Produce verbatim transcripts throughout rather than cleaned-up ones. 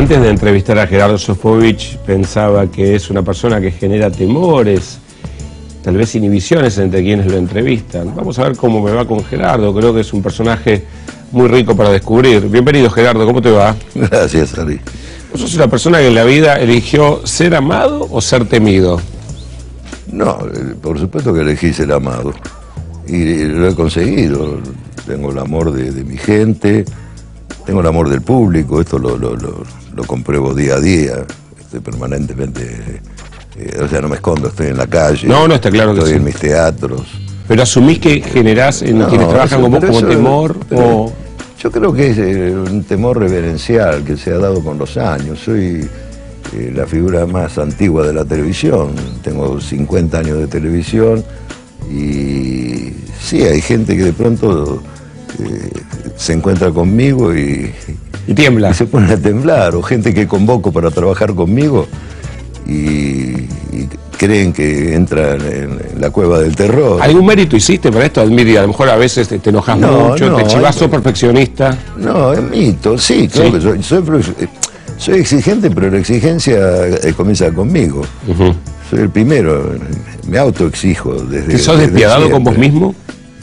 Antes de entrevistar a Gerardo Sofovich pensaba que es una persona que genera temores, tal vez inhibiciones entre quienes lo entrevistan. Vamos a ver cómo me va con Gerardo, creo que es un personaje muy rico para descubrir. Bienvenido, Gerardo, ¿cómo te va? Gracias, Ari. ¿Vos sos una persona que en la vida eligió ser amado o ser temido? No, por supuesto que elegí ser amado y lo he conseguido. Tengo el amor de, de mi gente, tengo el amor del público, esto lo, lo, lo, lo compruebo día a día, estoy permanentemente, eh, o sea, no me escondo, estoy en la calle, no, no está claro que estoy sí. en mis teatros. ¿Pero asumís que generás en No, quienes trabajan eso, con vos como eso, temor? O... Yo creo que es eh, un temor reverencial que se ha dado con los años. Soy eh, la figura más antigua de la televisión, tengo cincuenta años de televisión y sí, hay gente que de pronto eh, se encuentra conmigo y, y tiembla. Y se pone a temblar, o gente que convoco para trabajar conmigo y, y creen que entran en, en la cueva del terror. ¿Algún mérito hiciste para esto? Admiri, a lo mejor a veces te, te enojas no, mucho, no, te chivas, hay... sos perfeccionista. No, es mito, sí, claro ¿Sí? que soy, soy, soy exigente, pero la exigencia eh, comienza conmigo. Uh-huh. Soy el primero, me autoexijo desde. ¿Sos desde despiadado siempre. con vos mismo?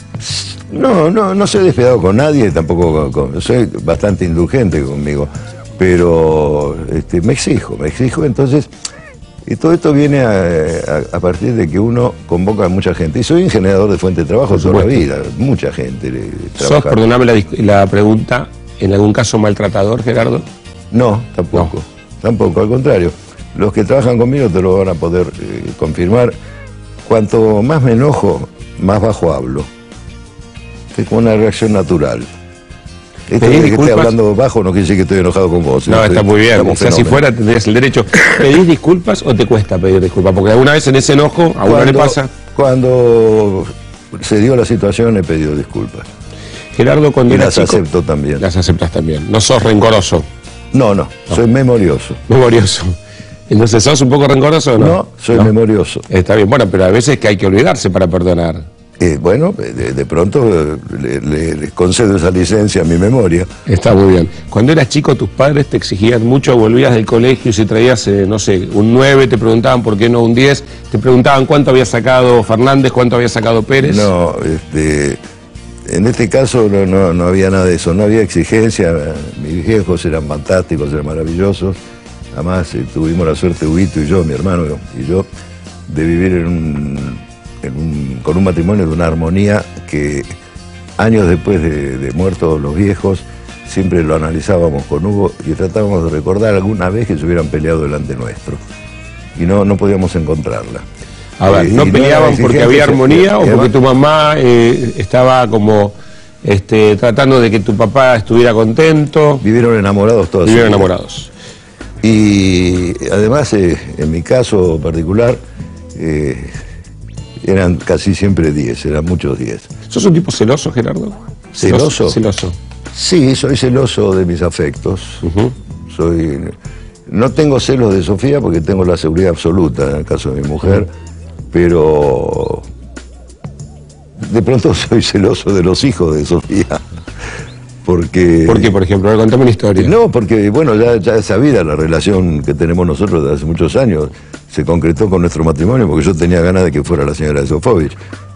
No, no, no soy despiadado con nadie, tampoco con, con, soy bastante indulgente conmigo, pero este, me exijo, me exijo, entonces, y todo esto viene a, a, a partir de que uno convoca a mucha gente, y soy un generador de fuente de trabajo toda la vida, mucha gente le, ¿Sos, perdoname la, la pregunta, en algún caso maltratador, Gerardo? No, tampoco, no. tampoco, al contrario, los que trabajan conmigo te lo van a poder eh, confirmar, cuanto más me enojo, más bajo hablo. Es como una reacción natural. Esto de que estoy hablando bajo no quiere decir que estoy enojado con vos. No, estoy, está muy bien. O sea, si fuera tendrías el derecho. ¿Pedís disculpas o te cuesta pedir disculpas? Porque alguna vez en ese enojo a uno le pasa. Cuando se dio la situación he pedido disculpas. Gerardo, cuando y eras las chico, acepto también. Las aceptas también. No sos rencoroso. No, no, no. Soy memorioso. Memorioso. Entonces, ¿sos un poco rencoroso o no? No, soy no. memorioso. Está bien, bueno, pero a veces que hay que olvidarse para perdonar. Eh, bueno, de, de pronto eh, le, le, le concedo esa licencia a mi memoria. Está muy bien. Cuando eras chico, tus padres te exigían mucho, volvías del colegio y si traías, eh, no sé, un nueve, te preguntaban por qué no un diez, te preguntaban cuánto había sacado Fernández, cuánto había sacado Pérez. No, este, en este caso no, no, no había nada de eso, no había exigencia, mis viejos eran fantásticos, eran maravillosos, además eh, tuvimos la suerte, Huguito y yo, mi hermano y yo, de vivir en un... En un, con un matrimonio de una armonía que años después de, de muertos los viejos siempre lo analizábamos con Hugo y tratábamos de recordar alguna vez que se hubieran peleado delante nuestro y no, no podíamos encontrarla. A ver, eh, ¿no peleaban no porque había armonía o porque tu mamá eh, estaba como este, tratando de que tu papá estuviera contento? Vivieron enamorados todos. Vivieron enamorados. Y además, eh, en mi caso particular, eh, eran casi siempre diez, eran muchos diez. ¿Sos un tipo celoso, Gerardo? ¿Celoso? Celoso. Sí, soy celoso de mis afectos. Uh-huh. Soy... No tengo celos de Sofía porque tengo la seguridad absoluta en el caso de mi mujer, uh-huh. pero de pronto soy celoso de los hijos de Sofía. Porque... ¿Por qué, por ejemplo? A ver, contame una historia. No, porque, bueno, ya, ya es sabida la relación que tenemos nosotros desde hace muchos años. Se concretó con nuestro matrimonio porque yo tenía ganas de que fuera la señora Sofovich.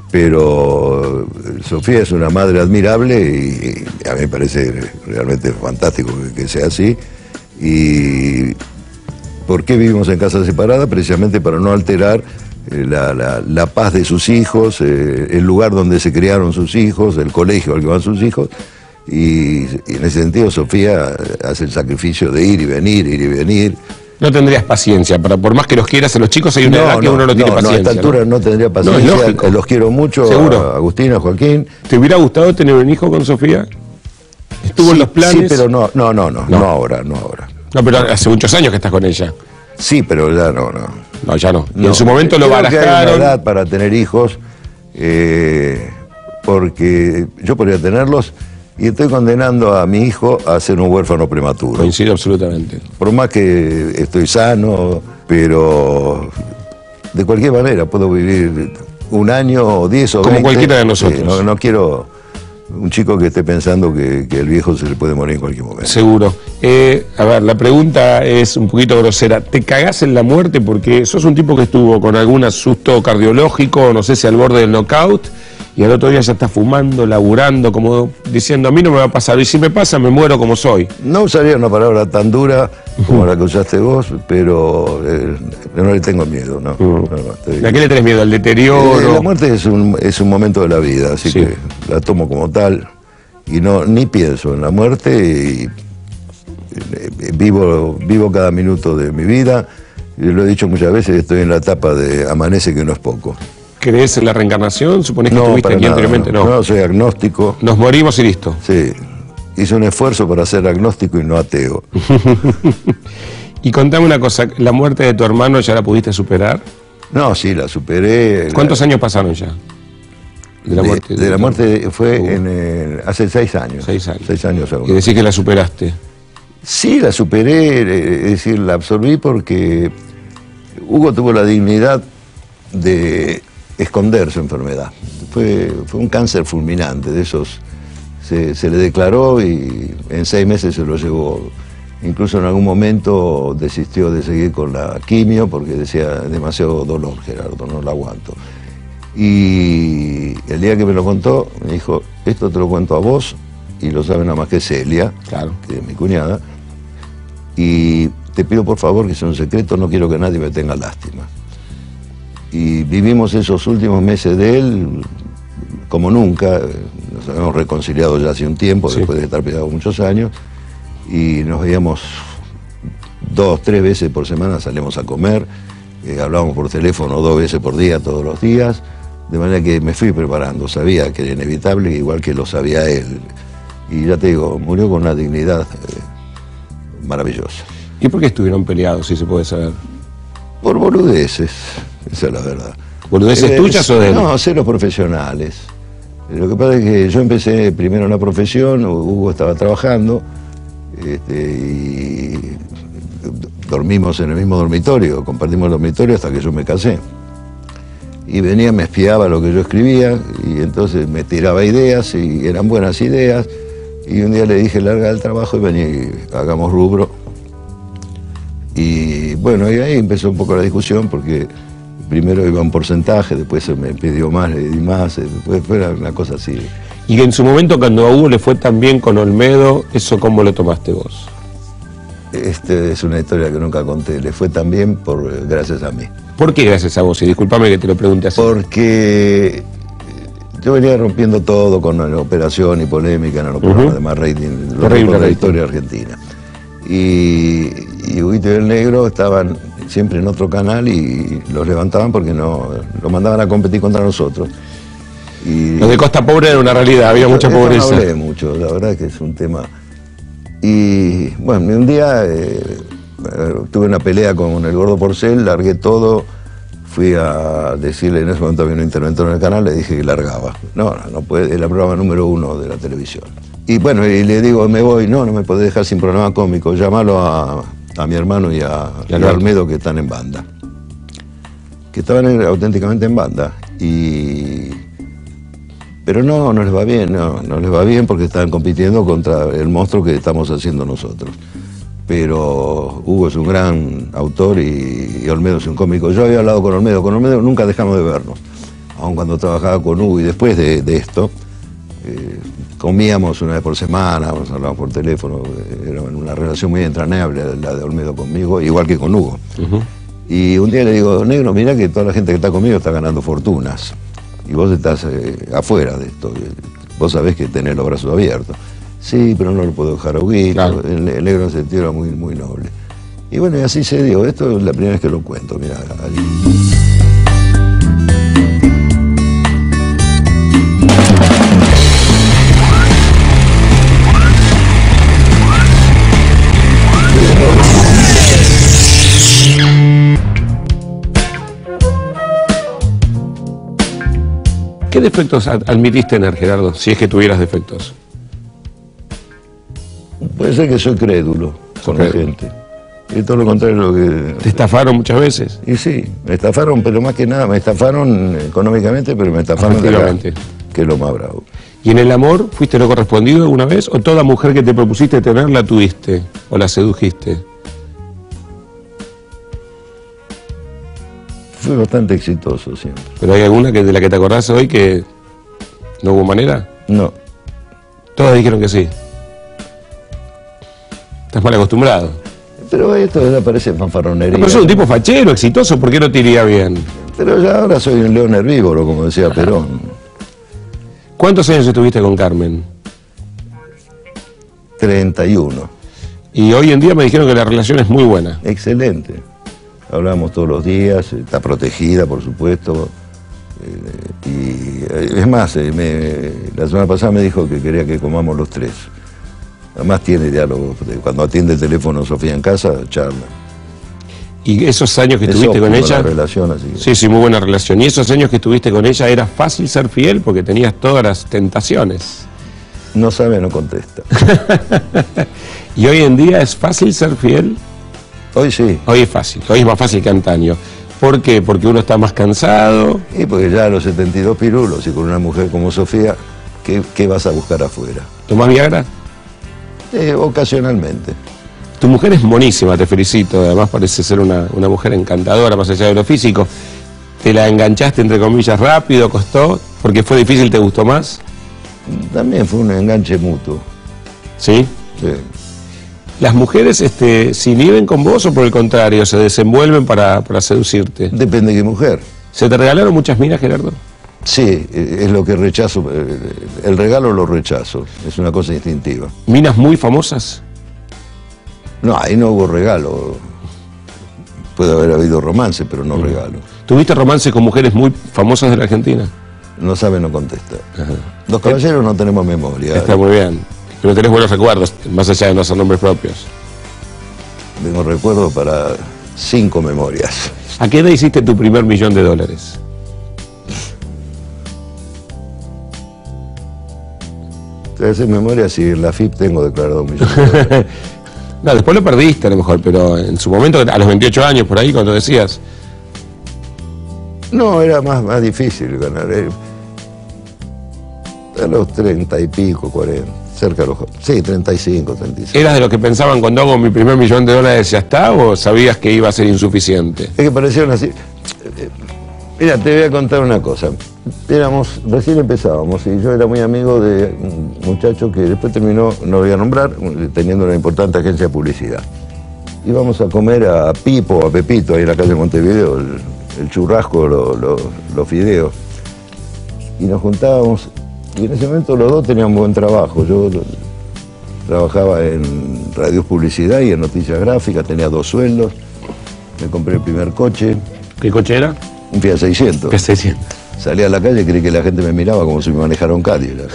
Pero Sofía es una madre admirable y a mí me parece realmente fantástico que, que sea así. ¿Y por qué vivimos en casa separada? Precisamente para no alterar eh, la, la, la paz de sus hijos, eh, el lugar donde se criaron sus hijos, el colegio al que van sus hijos. Y, y en ese sentido Sofía hace el sacrificio de ir y venir, ir y venir. No tendrías paciencia, para, por más que los quieras a los chicos hay una no, edad que no, uno no tiene no, paciencia. No, a esta altura no, no tendría paciencia, no, es lógico. Los quiero mucho. ¿Seguro? A Agustín, a Joaquín. ¿Te hubiera gustado tener un hijo con Sofía? ¿Estuvo sí, en los planes? Sí, pero no, no, no, no, no, no ahora, no ahora. No, pero hace muchos años que estás con ella. Sí, pero ya no, no. No, ya no. Y no, en su momento lo barajaron. Hay una edad para tener hijos, eh, porque yo podría tenerlos y estoy condenando a mi hijo a ser un huérfano prematuro. Coincido absolutamente. Por más que estoy sano, pero de cualquier manera puedo vivir un año o diez o como veinte. Cualquiera de nosotros. Eh, no, no quiero un chico que esté pensando que, que el viejo se le puede morir en cualquier momento. Seguro. Eh, a ver, la pregunta es un poquito grosera. ¿Te cagás en la muerte porque sos un tipo que estuvo con algún asusto cardiológico, no sé si al borde del knockout, y al otro día ya está fumando, laburando, como diciendo, a mí no me va a pasar, y si me pasa me muero como soy? No usaría una palabra tan dura como la que usaste vos, pero eh, no le tengo miedo, ¿no? Uh. no, no ¿A qué le tenés miedo? ¿Al deterioro? Eh, la muerte es un, es un momento de la vida, así Sí. que la tomo como tal, y no ni pienso en la muerte, y, eh, vivo, vivo cada minuto de mi vida, y lo he dicho muchas veces, estoy en la etapa de amanece que no es poco. ¿Crees en la reencarnación? ¿Suponés que No, estuviste para aquí nada, anteriormente? no. No. no, soy agnóstico. Nos morimos y listo. Sí, hice un esfuerzo para ser agnóstico y no ateo. Y contame una cosa, ¿la muerte de tu hermano ya la pudiste superar? No, sí, la superé. ¿Cuántos la, años pasaron ya? De la muerte, de, de la muerte fue uh. en el, hace seis años. Seis años. Seis años aún. ¿Y decís que la superaste? Sí, la superé, es decir, la absorbí porque Hugo tuvo la dignidad de esconder su enfermedad. Fue, fue un cáncer fulminante, de esos se, se le declaró y en seis meses se lo llevó. Incluso en algún momento desistió de seguir con la quimio porque decía, demasiado dolor, Gerardo, no lo aguanto. Y el día que me lo contó, me dijo, esto te lo cuento a vos, y lo sabe nada más que Celia, claro, que es mi cuñada, y te pido por favor que sea un secreto, no quiero que nadie me tenga lástima. Y vivimos esos últimos meses de él como nunca, nos habíamos reconciliado ya hace un tiempo, sí, después de estar peleados muchos años, y nos veíamos dos, tres veces por semana, salíamos a comer, eh, hablábamos por teléfono dos veces por día, todos los días, de manera que me fui preparando, sabía que era inevitable, igual que lo sabía él. Y ya te digo, murió con una dignidad eh, maravillosa. ¿Y por qué estuvieron peleados, si se puede saber? Por boludeces, esa es la verdad. ¿Boludeces eh, tuyas o de él? No, celos profesionales. Lo que pasa es que yo empecé primero una profesión, Hugo estaba trabajando, este, y dormimos en el mismo dormitorio, compartimos el dormitorio hasta que yo me casé. Y venía, me espiaba lo que yo escribía, y entonces me tiraba ideas, y eran buenas ideas, y un día le dije, larga el trabajo y vení, hagamos rubro. Y bueno, y ahí empezó un poco la discusión, porque primero iba un porcentaje, después se me pidió más, le di más, después fue una cosa así. Y en su momento, cuando a Hugo le fue tan bien con Olmedo, ¿eso cómo lo tomaste vos? Este es una historia que nunca conté, le fue tan bien por, gracias a mí. ¿Por qué gracias a vos? Y discúlpame que te lo pregunte así. Porque yo venía rompiendo todo con la operación y polémica en los programas uh-huh. de más rating, los de la historia argentina. Y, y Huguito y el Negro estaban siempre en otro canal y los levantaban porque no los mandaban a competir contra nosotros. Y lo de Costa Pobre era una realidad, había mucha pobreza. No hablé mucho, la verdad que es un tema. Y bueno, un día eh, tuve una pelea con el Gordo Porcel, largué todo, fui a decirle, en ese momento había un interventor en el canal, le dije que largaba. No, no, no puede, era el programa número uno de la televisión. Y bueno, y le digo, me voy, no, no me podés dejar sin programa cómico, llámalo a, a mi hermano y a, y a Olmedo, que están en banda. Que estaban en, auténticamente en banda. Y... Pero no, no les va bien, no, no les va bien porque están compitiendo contra el monstruo que estamos haciendo nosotros. Pero Hugo es un gran autor y, y Olmedo es un cómico. Yo había hablado con Olmedo, con Olmedo nunca dejamos de vernos, aun cuando trabajaba con Hugo, y después de, de esto, eh, comíamos una vez por semana, hablábamos por teléfono, era una relación muy entrañable la de Olmedo conmigo, igual que con Hugo. Uh-huh. Y un día le digo, Negro, mirá que toda la gente que está conmigo está ganando fortunas. Y vos estás eh, afuera de esto, vos sabés que tenés los brazos abiertos. Sí, pero no lo puedo dejar a Huguito, claro. el, el Negro en sentido era muy, muy noble. Y bueno, y así se dio, esto es la primera vez que lo cuento, mirá. Ahí. ¿Qué defectos admitís tener, Gerardo, si es que tuvieras defectos? Puede ser que soy crédulo con la gente. Y todo lo contrario lo que... ¿Te estafaron muchas veces? Y sí, me estafaron, pero más que nada, me estafaron económicamente, pero me estafaron de acá. que es lo más bravo. ¿Y en el amor fuiste no correspondido alguna vez? ¿O toda mujer que te propusiste tener la tuviste? ¿O la sedujiste? Fue bastante exitoso siempre. ¿Pero hay alguna que de la que te acordás hoy que no hubo manera? No. Todas dijeron que sí. Estás mal acostumbrado. Pero esto ya parece fanfarronería. Pero sos un tipo fachero, exitoso, ¿por qué no te iría bien? Pero ya ahora soy un león herbívoro, como decía Perón. ¿Cuántos años estuviste con Carmen? treinta y uno. Y hoy en día me dijeron que la relación es muy buena. Excelente. Hablamos todos los días, está protegida, por supuesto. Eh, y eh, es más, eh, me, la semana pasada me dijo que quería que comamos los tres. Además tiene diálogo. Cuando atiende el teléfono Sofía en casa, charla. ¿Y esos años que Es estuviste con óptima ella? la relación, así que... Sí, sí, muy buena relación. ¿Y esos años que estuviste con ella era fácil ser fiel porque tenías todas las tentaciones? No sabe, no contesta. ¿Y hoy en día es fácil ser fiel? Hoy sí. Hoy es fácil, hoy es más fácil que antaño. ¿Por qué? Porque uno está más cansado. Y porque ya a los setenta y dos pirulos y con una mujer como Sofía, ¿qué, qué vas a buscar afuera? ¿Tomás Viagra? Eh, ocasionalmente. Tu mujer es monísima, te felicito. Además parece ser una, una mujer encantadora, más allá de lo físico. ¿Te la enganchaste, entre comillas, rápido, costó? ¿Porque fue difícil, te gustó más? También fue un enganche mutuo. ¿Sí? Sí. ¿Las mujeres este, se inhiben con vos o por el contrario, se desenvuelven para, para seducirte? Depende de qué mujer. ¿Se te regalaron muchas minas, Gerardo? Sí, es lo que rechazo. El regalo lo rechazo. Es una cosa instintiva. ¿Minas muy famosas? No, ahí no hubo regalo. Puede haber habido romance, pero no regalo. ¿Tuviste romances con mujeres muy famosas de la Argentina? No sabe, no contesta. Ajá. Los caballeros no tenemos memoria. Está muy bien. Pero tenés buenos recuerdos, más allá de no hacer nombres propios. Tengo recuerdo para cinco memorias. ¿A qué edad hiciste tu primer millón de dólares? Te haces memoria si en la F I P tengo declarado un millón de dólares. No, después lo perdiste a lo mejor, pero en su momento, a los veintiocho años, por ahí, cuando decías... No, era más, más difícil ganar. eh. A los treinta y pico, cuarenta, cerca de los... Sí, treinta y cinco, treinta y seis. ¿Eras de los que pensaban cuando hago mi primer millón de dólares ya está o sabías que iba a ser insuficiente? Es que parecieron así. Mira, te voy a contar una cosa. Éramos, recién empezábamos y yo era muy amigo de un muchacho que después terminó, no lo voy a nombrar, teniendo una importante agencia de publicidad. Íbamos a comer a Pipo, a Pepito, ahí en la calle Montevideo, el, el churrasco, lo, lo, los fideos. Y nos juntábamos, y en ese momento los dos tenían buen trabajo. Yo trabajaba en Radios Publicidad y en Noticias Gráficas, tenía dos sueldos, me compré el primer coche. ¿Qué coche era? Un Fiat seiscientos. ¿Qué seiscientos? Salí a la calle y creí que la gente me miraba como si me manejara un Cadillac.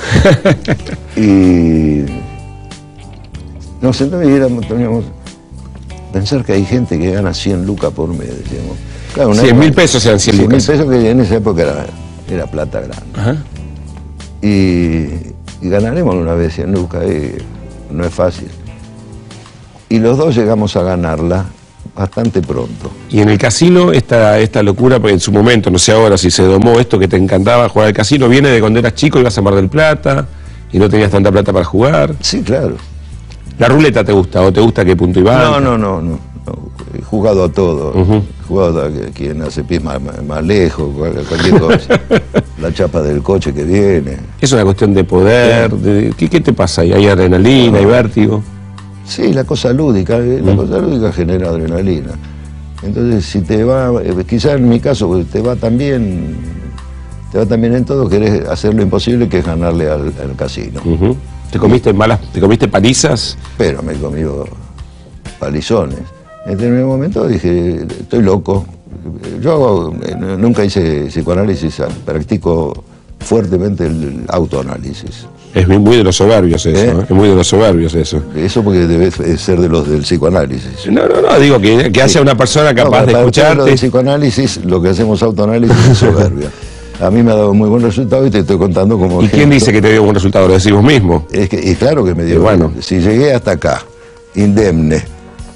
Y nos sentamos y éramos, teníamos pensar que hay gente que gana cien lucas por mes, decíamos. Claro, cien mil pesos eran cien lucas. cien mil pesos que en esa época era, era plata grande. Ajá. Y, y ganaremos una vez cien lucas, y no es fácil. Y los dos llegamos a ganarla bastante pronto. Y en el casino, esta, esta locura, porque en su momento, no sé ahora si se domó esto que te encantaba jugar al casino, viene de cuando eras chico, ibas a Mar del Plata y no tenías tanta plata para jugar. Sí, claro. ¿La ruleta te gusta o te gusta qué punto iba? No, no, no, no, no. He jugado a todo. Uh-huh. He jugado a que- quien hace pies más, más- más lejos, cual- cualquier cosa. La chapa del coche que viene. Es una cuestión de poder. De, ¿qué, ¿Qué te pasa ahí? ¿Hay adrenalina, hay vértigo? Sí, la cosa lúdica, eh, la cosa lúdica genera adrenalina. Entonces, si te va, eh, quizás en mi caso, pues, te va tan bien, te va tan bien en todo, querés hacer lo imposible que es ganarle al, al casino. Uh-huh. ¿Te comiste malas, te comiste palizas? Pero me he comido palizones. En determinado momento dije, estoy loco. Yo hago- eh, nunca hice psicoanálisis, practico fuertemente el autoanálisis. Es muy muy de los soberbios eso, ¿Eh? ¿eh? Es muy de los soberbios eso. Eso porque debe ser de los del psicoanálisis. No, no, no, digo que, que haya una persona capaz No, de para ustedes, lo del escucharte. psicoanálisis, lo que hacemos autoanálisis es soberbia. A mí me ha dado muy buen resultado y te estoy contando como ¿Y quién ejemplo. dice que te dio buen resultado? Lo decís vos mismo. Es que, y claro que me dio. Y bueno. Si llegué hasta acá, indemne,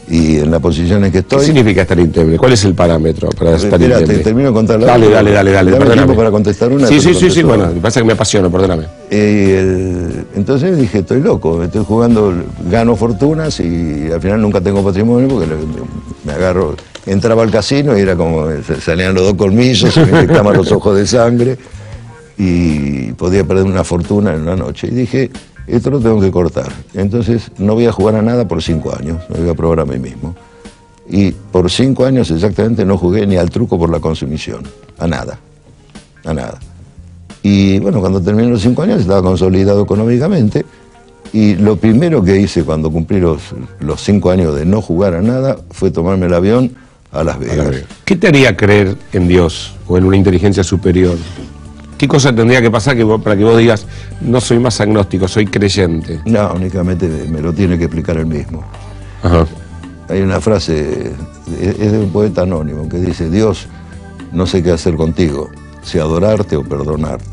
y en la posición en que estoy... ¿Qué significa estar endeble? ¿Cuál es el parámetro para estar Espera, endeble? te termino de contar la Dale, otra. dale, dale, dale, Dame perdóname. tiempo para contestar una. Sí, sí, sí, sí, bueno, otra. pasa que me apasiono, perdóname. Eh, el- entonces dije, estoy loco, estoy jugando, gano fortunas y al final nunca tengo patrimonio porque le- me agarro, entraba al casino y era como, se- salían los dos colmillos, se me inyectaban los ojos de sangre y podía perder una fortuna en una noche. Y dije, esto lo tengo que cortar. Entonces no voy a jugar a nada por cinco años, me voy a probar a mí mismo. Y por cinco años exactamente no jugué ni al truco por la consumición, a nada, a nada. Y bueno, cuando terminé los cinco años estaba consolidado económicamente y lo primero que hice cuando cumplí los, los cinco años de no jugar a nada fue tomarme el avión a Las Vegas. ¿Qué te haría creer en Dios o en una inteligencia superior? ¿Qué cosa tendría que pasar que vos- para que vos digas, no soy más agnóstico, soy creyente? No, únicamente me, me lo tiene que explicar él mismo. Ajá. Hay una frase, es es de un poeta anónimo que dice, Dios, no sé qué hacer contigo, si adorarte o perdonarte.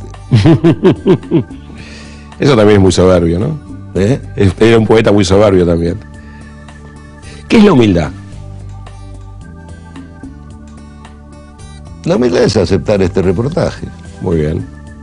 Eso también es muy soberbio, ¿no? ¿Eh? Es- Era un poeta muy soberbio también. ¿Qué es la humildad? La humildad es aceptar este reportaje. Muy bien.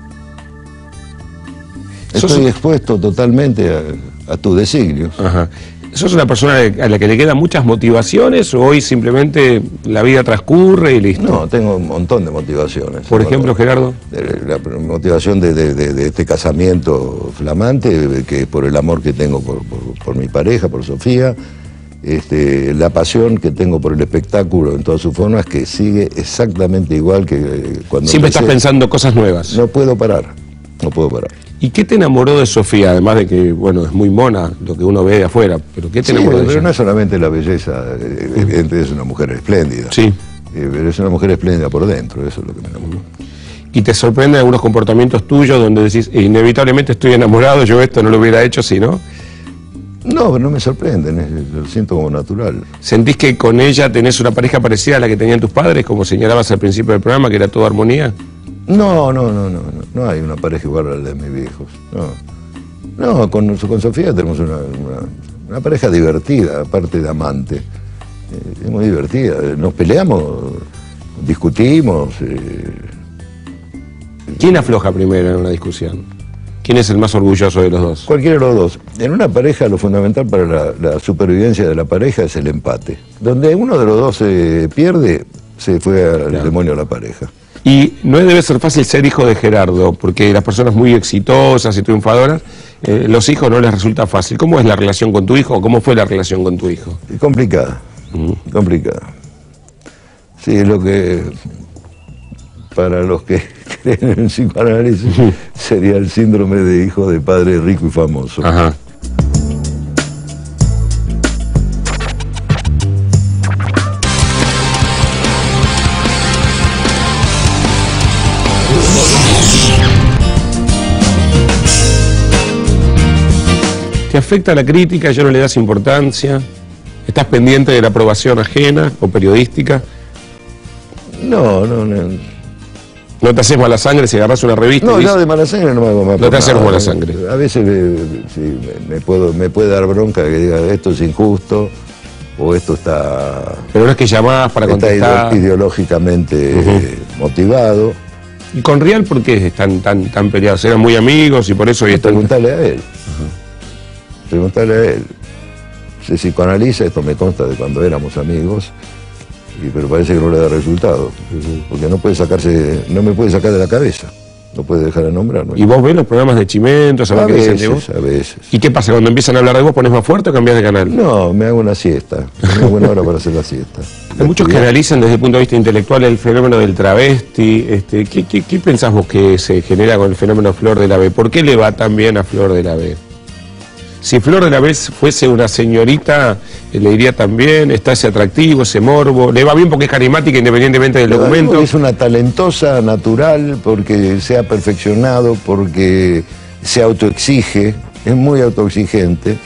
Sos- Estoy expuesto totalmente a, a tus designios. Ajá. ¿Sos una persona a la que le quedan muchas motivaciones o hoy simplemente la vida transcurre y listo? No, tengo un montón de motivaciones. Por ejemplo, Gerardo. De- La motivación de, de- de- de este casamiento flamante, que es por el amor que tengo por, por- por mi pareja, por Sofía, este, la pasión que tengo por el espectáculo en todas sus formas, que sigue exactamente igual que eh, cuando Siempre estás empecé. pensando cosas nuevas. No puedo parar, no puedo parar. ¿Y qué te enamoró de Sofía? Además de que, bueno, es muy mona lo que uno ve de afuera, pero ¿qué te Sí, enamoró de pero ella? no es solamente la belleza, eh, evidentemente es una mujer espléndida. Sí. Eh, pero es una mujer espléndida por dentro, eso es lo que me enamoró. ¿Y te sorprenden algunos comportamientos tuyos donde decís, inevitablemente estoy enamorado, yo esto no lo hubiera hecho si no? No, pero no me sorprenden, eh, lo siento como natural. ¿Sentís que con ella tenés una pareja parecida a la que tenían tus padres, como señalabas al principio del programa, que era toda armonía? No, no, no, no, no, no hay una pareja igual a la de mis viejos. No, no con, con Sofía tenemos una, una- una pareja divertida, aparte de amante. Eh, es muy divertida. Nos peleamos, discutimos. eh, ¿Quién afloja primero en una discusión? ¿Quién es el más orgulloso de los dos? Cualquiera de los dos. En una pareja lo fundamental para la, la supervivencia de la pareja es el empate. Donde uno de los dos se pierde, se fue al Claro. demonio la pareja. Y no debe ser fácil ser hijo de Gerardo, porque las personas muy exitosas y triunfadoras, eh, los hijos no les resulta fácil. ¿Cómo es la relación con tu hijo o cómo fue la relación con tu hijo? Es complicada, complicada. Sí, es lo que para los que creen en el psicoanálisis sería el síndrome de hijo de padre rico y famoso. Ajá. ¿Te afecta la crítica? ¿Ya no le das importancia? ¿Estás pendiente de la aprobación ajena o periodística? No, no, no. ¿No te haces mala sangre si agarras una revista? No, y ya dices- de mala sangre no me hago más. No te por haces nada. mala sangre. A veces eh, sí, me, me puedo, me puede dar bronca que diga esto es injusto o esto está, Pero no es que llamás para está contestar. ide- ideológicamente eh, motivado. ¿Y con Rial por qué están tan, tan peleados? ¿Eran muy amigos y por eso hoy están... Preguntarle a él. Preguntarle a él. Se psicoanaliza, esto me consta de cuando éramos amigos, y, pero parece que no le da resultado. Porque no puede sacarse, no me puede sacar de la cabeza. No puede dejar de nombrarme. ¿Y vos ves los programas de Chimentos? a ¿Sabés qué dicen de veces, vos? a veces. ¿Y qué pasa? Cuando empiezan a hablar de vos, ¿pones más fuerte o cambiás de canal? No, me hago una siesta. Es una buena hora para hacer la siesta. Hay muchos que Estudiar. analizan desde el punto de vista intelectual el fenómeno del travesti. Este, ¿qué, qué, qué pensás vos que se genera con el fenómeno Flor de la B? ¿Por qué le va tan bien a Flor de la B? Si Flor de la B fuese una señorita, eh, le iría también, está ese atractivo, ese morbo, le va bien porque es carismática independientemente del Pero digo documento. que es una talentosa natural porque se ha perfeccionado, porque se autoexige, es muy autoexigente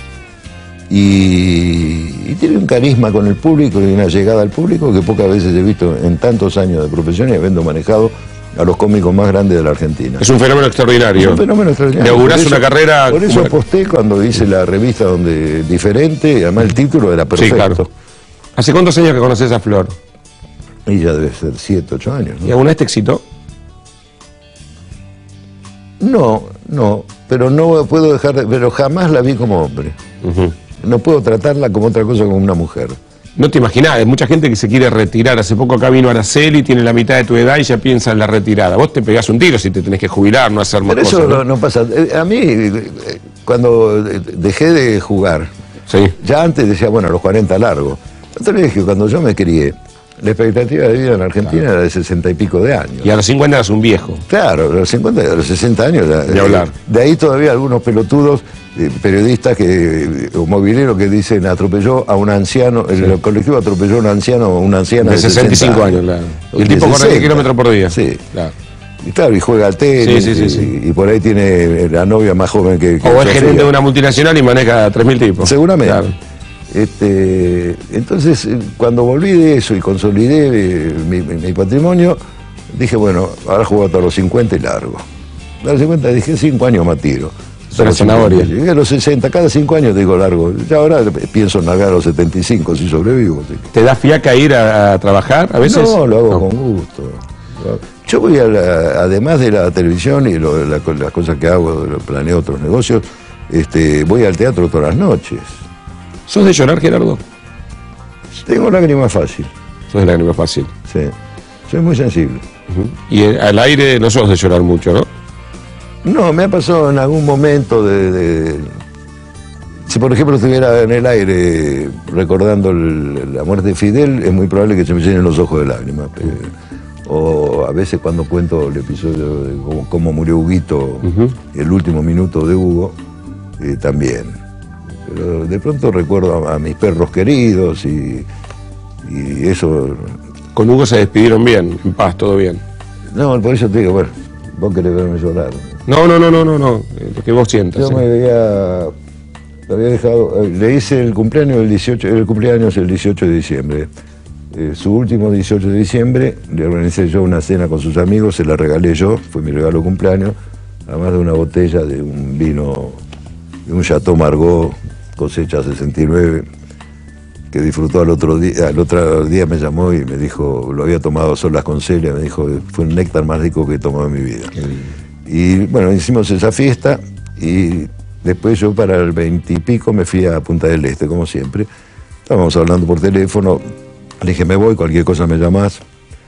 y, y tiene un carisma con el público y una llegada al público que pocas veces he visto en tantos años de profesión y habiendo manejado a los cómicos más grandes de la Argentina. Es un fenómeno extraordinario. Un fenómeno extraordinario. Inaugurás Por eso- una carrera... Por eso como- aposté cuando hice la revista donde diferente, y además el título era perfecto. Sí, claro. ¿Hace cuántos años que conoces a Flor? Y ya debe ser siete, ocho años, ¿no? ¿Y alguna vez te excitó? No, no, pero no puedo dejar de, pero jamás la vi como hombre. Uh-huh. No puedo tratarla como otra cosa, como una mujer. No te imaginás, hay mucha gente que se quiere retirar. Hace poco acá vino Araceli, tiene la mitad de tu edad y ya piensa en la retirada. Vos te pegás un tiro si te tenés que jubilar, no hacer más Pero cosas. eso ¿no? no, no pasa. A mí, cuando dejé de jugar, Sí. ya antes decía, bueno, a los cuarenta largo. Entonces dije, cuando yo me crié, la expectativa de vida en Argentina claro. era de sesenta y pico de años. Y a los cincuenta eras un viejo. Claro, a los cincuenta y a los sesenta años. De eh, hablar. De ahí todavía algunos pelotudos, eh, periodistas que, o mobileros que dicen atropelló a un anciano, sí. el colectivo atropelló a un anciano o una anciana de, de sesenta y cinco años, claro. Y el tipo corre diez kilómetros por día. Sí. Claro. Y claro, y juega al tenis, sí, sí, sí, y, sí. y por ahí tiene la novia más joven que... que o es gerente de una multinacional y maneja tres mil tipos. Seguramente. Claro. Este, entonces, cuando volví de eso y consolidé eh, mi, mi, mi patrimonio, dije, bueno, ahora juego hasta los cincuenta y largo. A los cincuenta dije, cinco años más tiro. Una zanahoria. Llegué a los sesenta, cada cinco años digo largo. Ya ahora pienso en largar a los setenta y cinco si sobrevivo. ¿Sí? ¿Te da fiaca ir a, a trabajar a veces? No, lo hago no. con gusto. Yo voy, a la, además de la televisión y lo, la, las cosas que hago, planeo otros negocios, este, voy al teatro todas las noches. ¿Sos de llorar, Gerardo? Tengo lágrimas fácil. Sos de lágrimas fácil. Sí, soy muy sensible. Uh-huh. Y al aire no sos de llorar mucho, ¿no? No, me ha pasado en algún momento de... de si por ejemplo estuviera en el aire recordando el, la muerte de Fidel, es muy probable que se me llenen los ojos de lágrimas. Uh-huh. O a veces cuando cuento el episodio de cómo, cómo murió Huguito, uh-huh. el último minuto de Hugo, eh, también. Pero de pronto recuerdo a, a mis perros queridos y, y eso... Con Hugo se despidieron bien, en paz, todo bien. No, por eso te digo, bueno, vos querés verme llorar. No, no, no, no, no, no, lo que vos sientas. Yo ¿sí? me había, me había dejado, le hice el cumpleaños el dieciocho, el cumpleaños el dieciocho de diciembre. Eh, su último dieciocho de diciembre le organicé yo una cena con sus amigos, se la regalé yo, fue mi regalo de cumpleaños, además de una botella de un vino, de un Chateau Margaux, cosecha sesenta y nueve, que disfrutó al otro día, al otro día me llamó y me dijo, lo había tomado a solas con Celia, me dijo, fue el néctar más rico que he tomado en mi vida. Y bueno, hicimos esa fiesta y después yo para el veintipico me fui a Punta del Este, como siempre. Estábamos hablando por teléfono, le dije, me voy, cualquier cosa me llamás.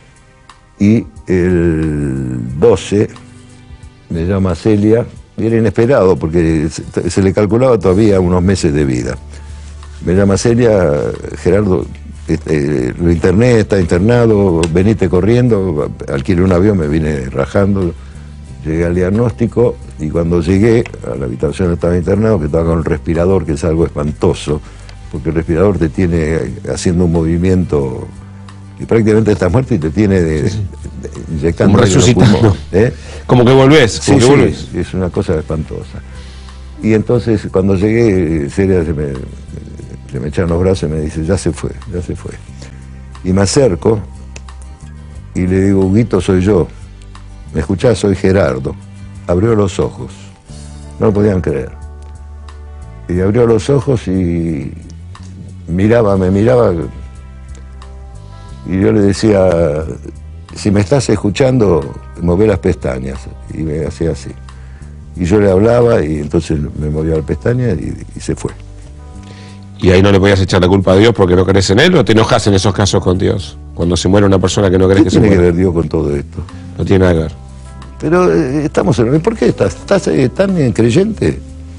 Y el doce me llama Celia, y era inesperado porque se, se le calculaba todavía unos meses de vida. Me llama Celia, Gerardo, este, lo interné, está internado, venite corriendo, alquilé un avión, me vine rajando, llegué al diagnóstico y cuando llegué a la habitación donde estaba internado, que estaba con el respirador, que es algo espantoso, porque el respirador te tiene haciendo un movimiento y prácticamente estás muerto y te tiene de, sí, sí. De, inyectando. Como resucitando. ¿Eh? Como que volvés. Sí, como que sí, volvés. Es una cosa espantosa. Y entonces cuando llegué, Celia se me, se me echaron los brazos y me dice, ya se fue, ya se fue. Y me acerco y le digo, Huguito, soy yo. ¿Me escuchás? Soy Gerardo. Abrió los ojos. No lo podían creer. Y abrió los ojos y miraba, me miraba. Y yo le decía, si me estás escuchando, mové las pestañas. Y me hacía así. Y yo le hablaba y entonces me movía las pestañas y, y se fue. ¿Y ahí no le podías echar la culpa a Dios porque no crees en Él o te enojas en esos casos con Dios? Cuando se muere una persona que no crees que se muere. ¿Qué tiene que ver Dios con todo esto? No tiene nada que ver. Pero eh, estamos en... ¿Por qué estás, estás eh, tan eh, creyente?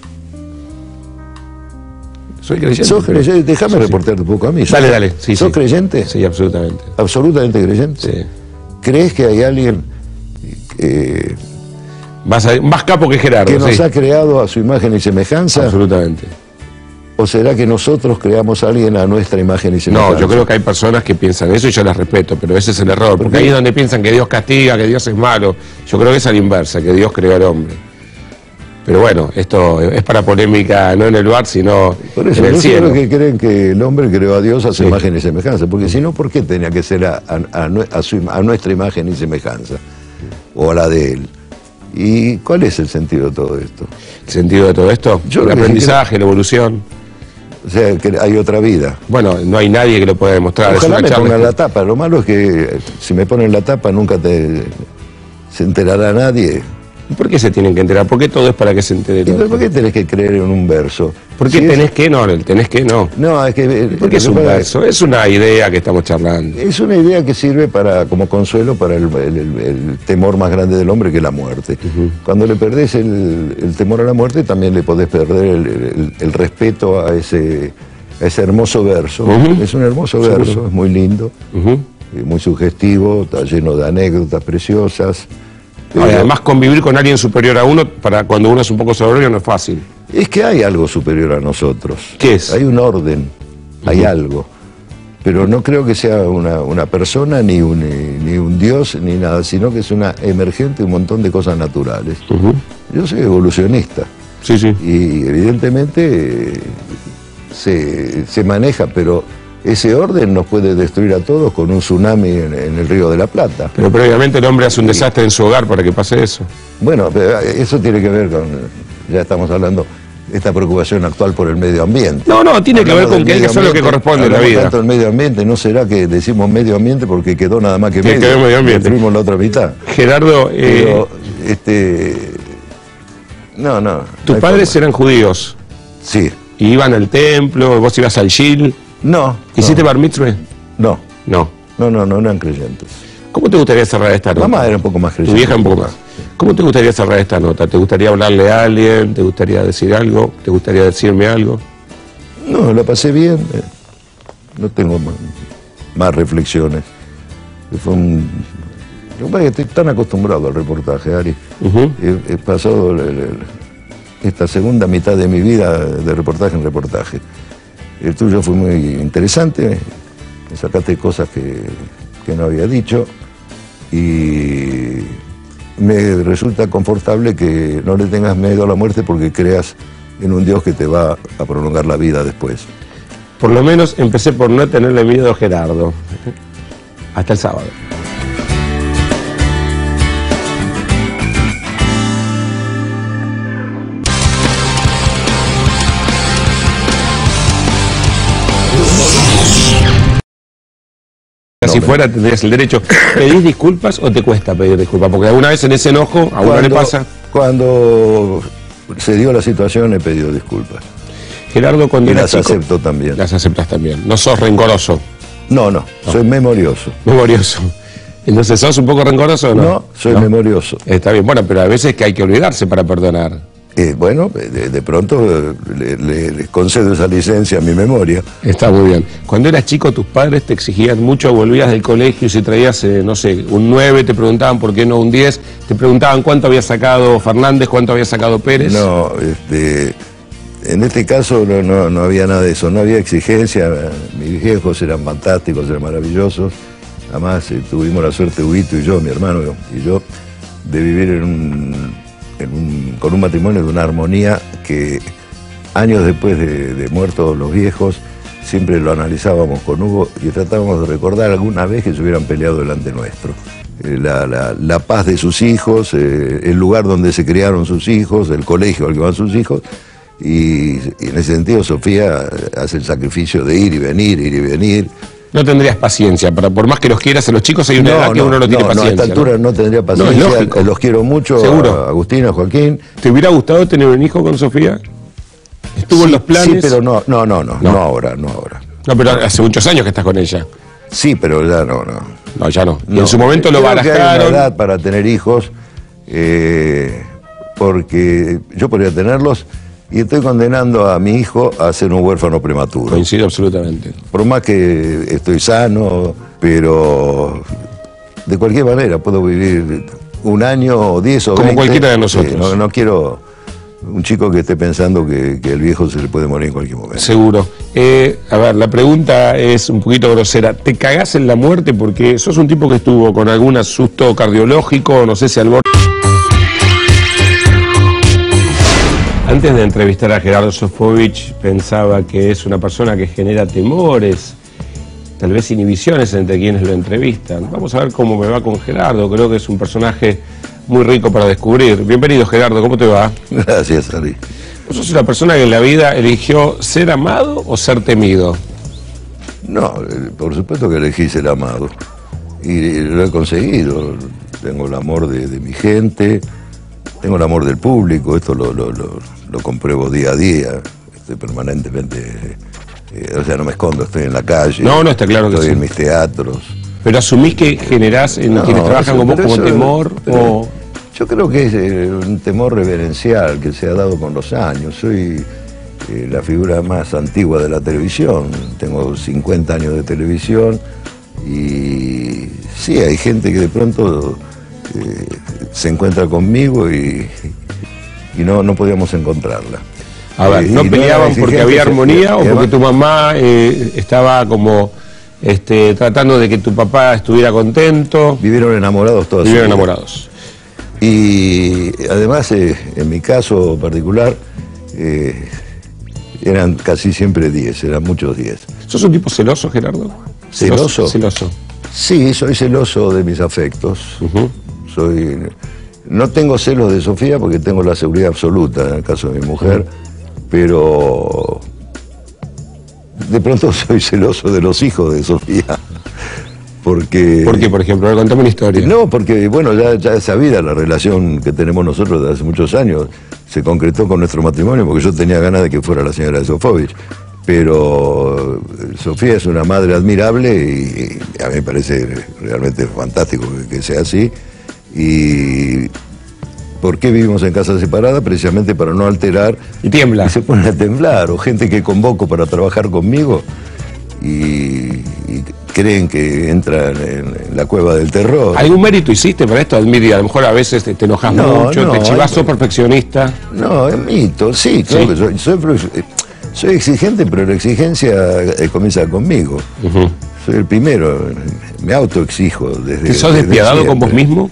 Soy creyente. ¿Sos pero... creyente? Déjame sí, reportarte un poco a mí. Dale, dale. Sí, ¿Sos sí. creyente? Sí, absolutamente. ¿Absolutamente creyente? Sí. ¿Crees que hay alguien eh, más, a... más capo que Gerardo? que nos sí. ha creado a su imagen y semejanza? Absolutamente. ¿O será que nosotros creamos a alguien a nuestra imagen y semejanza? No, yo creo que hay personas que piensan eso y yo las respeto, pero ese es el error, porque ahí es donde piensan que Dios castiga, que Dios es malo. Yo creo que es a la inversa, que Dios creó al hombre. Pero bueno, esto es para polémica no en el bar, sino Por eso, en el yo cielo. creo que creen que el hombre creó a Dios a su Sí. imagen y semejanza, porque si no, ¿por qué tenía que ser a, a, a, a, su, a nuestra imagen y semejanza? O a la de él. ¿Y cuál es el sentido de todo esto? ¿El sentido de todo esto? Yo el lo que aprendizaje, la evolución. O sea, que hay otra vida. Bueno, no hay nadie que lo pueda demostrar. Ojalá es una me charla pongan que... la tapa. Lo malo es que si me ponen la tapa nunca te se enterará nadie. ¿Y por qué se tienen que enterar? ¿Por qué todo es para que se entere ¿Y todo? pero por qué tenés que creer en un verso? ¿Por qué Si tenés es... que no? El tenés que no. No, es que... ¿Por qué es un verso? Es una idea que estamos charlando. Es una idea que sirve para como consuelo para el, el, el, el temor más grande del hombre, que es la muerte. Uh-huh. Cuando le perdés el, el temor a la muerte, también le podés perder el, el, el respeto a ese, a ese hermoso verso. Uh-huh. Es un hermoso verso, seguro. Es muy lindo, uh-huh. muy sugestivo, está lleno de anécdotas preciosas. Pero, además, convivir con alguien superior a uno, para cuando uno es un poco soberbio, no es fácil. Es que hay algo superior a nosotros. ¿Qué es? Hay un orden, uh-huh. hay algo. Pero no creo que sea una, una persona, ni un, ni, ni un dios, ni nada, sino que es una emergente de un montón de cosas naturales. Uh-huh. Yo soy evolucionista. Sí, sí. Y evidentemente eh, se, se maneja, pero ese orden nos puede destruir a todos con un tsunami en, en el Río de la Plata. Pero previamente el hombre hace un desastre en su hogar para que pase eso. Bueno, pero eso tiene que ver con, ya estamos hablando, esta preocupación actual por el medio ambiente. No, no, tiene Hablamos que ver con que hay que hacer lo que corresponde en la vida. Tanto el medio ambiente, ¿no será que decimos medio ambiente porque quedó nada más que, que medio? Quedó medio ambiente. Destruimos la otra mitad. Gerardo, eh... pero, este... No, no. ¿Tus no padres forma. eran judíos? Sí. ¿Y iban al templo? ¿Vos ibas al Shil? No. ¿Hiciste no. bar mitzvah? No. No. No, no, no eran creyentes. ¿Cómo te gustaría cerrar esta nota? Mamá era un poco más creyente. Tu vieja un poco más. ¿Cómo te gustaría cerrar esta nota? ¿Te gustaría hablarle a alguien? ¿Te gustaría decir algo? ¿Te gustaría decirme algo? No, la pasé bien. No tengo más, más reflexiones. Fue un... Yo estoy tan acostumbrado al reportaje, Ari. Uh-huh. He, he pasado el, el, esta segunda mitad de mi vida de reportaje en reportaje. El tuyo fue muy interesante. Me sacaste cosas que, que no había dicho. Y me resulta confortable que no le tengas miedo a la muerte porque creas en un Dios que te va a prolongar la vida después. Por lo menos empecé por no tenerle miedo a Gerardo. Hasta el sábado. Si fuera, tendrías el derecho. ¿Pedís disculpas o te cuesta pedir disculpas? Porque alguna vez en ese enojo, a uno le pasa. Cuando se dio la situación, he pedido disculpas. Gerardo, cuando y era las chico, acepto también. Las aceptas también. No sos rencoroso. No, no, no. Soy memorioso. Memorioso. Entonces, ¿sos un poco rencoroso o no? No, soy ¿No? memorioso. Está bien, bueno, pero a veces que hay que olvidarse para perdonar. Eh, bueno, de, de pronto eh, le, le, le concedo esa licencia a mi memoria. Está muy bien. Cuando eras chico, tus padres te exigían mucho, volvías del colegio y si traías, eh, no sé, un nueve, te preguntaban por qué no un diez, te preguntaban cuánto había sacado Fernández, cuánto había sacado Pérez. No, este, en este caso no, no, no había nada de eso, no había exigencia. Mis viejos eran fantásticos, eran maravillosos. Además, eh, tuvimos la suerte, Huguito y yo, mi hermano y yo, de vivir en un... Un, con un matrimonio de una armonía que años después de, de muertos los viejos siempre lo analizábamos con Hugo y tratábamos de recordar alguna vez que se hubieran peleado delante nuestro. Eh, la, la, la paz de sus hijos, eh, el lugar donde se criaron sus hijos, el colegio al que van sus hijos y, y en ese sentido Sofía hace el sacrificio de ir y venir, ir y venir. No tendrías paciencia, para, por más que los quieras a los chicos hay una no, edad que no, uno no tiene no, paciencia. No, a esta altura no, no tendría paciencia, no, es lógico. Los quiero mucho. ¿Seguro? A Agustín, a Joaquín. ¿Te hubiera gustado tener un hijo con Sofía? ¿Estuvo sí, en los planes? Sí, pero no, no, no, no, no, no ahora, no ahora. No, pero hace muchos años que estás con ella. Sí, pero ya no, no. No, ya no. Y no. en su momento lo barajaron. Hay una edad para tener hijos, eh, porque yo podría tenerlos y estoy condenando a mi hijo a ser un huérfano prematuro. Coincido absolutamente. Por más que estoy sano, pero de cualquier manera puedo vivir un año o diez o como veinte. Como cualquiera de nosotros. Eh, no, no quiero un chico que esté pensando que, que el viejo se le puede morir en cualquier momento. Seguro. Eh, a ver, la pregunta es un poquito grosera. ¿Te cagás en la muerte porque sos un tipo que estuvo con algún asusto cardiológico, no sé si al borde? Antes de entrevistar a Gerardo Sofovich pensaba que es una persona que genera temores, tal vez inhibiciones entre quienes lo entrevistan. Vamos a ver cómo me va con Gerardo, creo que es un personaje muy rico para descubrir. Bienvenido Gerardo, ¿cómo te va? Gracias, Ari. ¿Vos sos una persona que en la vida eligió ser amado o ser temido? No, por supuesto que elegí ser amado. Y lo he conseguido. Tengo el amor de, de mi gente, tengo el amor del público, esto lo, lo, lo, lo compruebo día a día. Estoy permanentemente, eh, o sea, no me escondo, estoy en la calle. No, no, está claro que estoy sí. en mis teatros. ¿Pero asumís que generás en No, quienes trabajan eso- con vos pero como eso- temor? pero O... Yo creo que es eh, un temor reverencial que se ha dado con los años. Soy eh, la figura más antigua de la televisión, tengo cincuenta años de televisión y sí, hay gente que de pronto eh, se encuentra conmigo y, y no, no podíamos encontrarla. A ver, Eh, ¿no y peleaban era porque exigente, había se- armonía y o además- porque tu mamá eh, estaba como este, tratando de que tu papá estuviera contento? Vivieron enamorados toda su Vivieron vida. enamorados. Y además, eh, en mi caso particular, eh, eran casi siempre diez, eran muchos diez. ¿Sos un tipo celoso, Gerardo? ¿Celoso? Celoso. Sí, soy celoso de mis afectos. Ujú. Soy, no tengo celos de Sofía porque tengo la seguridad absoluta en el caso de mi mujer, pero de pronto soy celoso de los hijos de Sofía. Porque... ¿Por qué, por ejemplo? A ver, contame una historia. No, porque bueno, ya, ya es sabida la relación que tenemos nosotros desde hace muchos años. Se concretó con nuestro matrimonio porque yo tenía ganas de que fuera la señora Sofovich. Pero eh, Sofía es una madre admirable y, y a mí me parece realmente fantástico que, que sea así. ¿Y por qué vivimos en casa separada? Precisamente para no alterar. Y tiembla. Y se ponen a temblar, o gente que convoco para trabajar conmigo y, y creen que entran en, en la cueva del terror. ¿Algún mérito hiciste para esto? Admitir, a lo mejor a veces te, te enojas No, mucho, no, te chivas, hay- sos perfeccionista. No, es mito, sí, claro Sí. que soy, soy, pro- soy exigente, pero la exigencia eh, comienza conmigo. Ujú. Soy el primero, me autoexijo desde. ¿Que sos desde despiadado con siempre. vos mismo?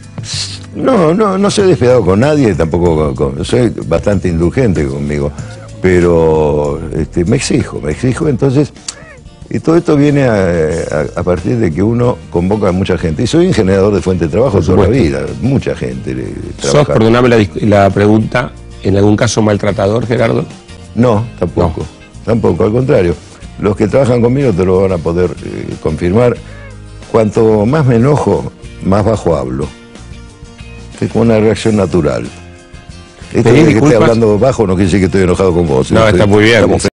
No, no, no soy despiadado con nadie, tampoco con- con- soy bastante indulgente conmigo, pero este, me exijo, me exijo, entonces, y todo esto viene a, a- a partir de que uno convoca a mucha gente. Y soy un generador de fuente de trabajo Por toda la supuesto. vida, mucha gente. eh, ¿Sos, trabaja. perdoname la, dis- la pregunta, en algún caso maltratador, Gerardo? No, tampoco, tampoco, al contrario. Los que trabajan conmigo te lo van a poder eh, confirmar. Cuanto más me enojo, más bajo hablo. Es como una reacción natural. Esto de Pedí que esté disculpas. hablando bajo no quiere decir que estoy enojado con vos. No, Estoy- está muy bien. estamos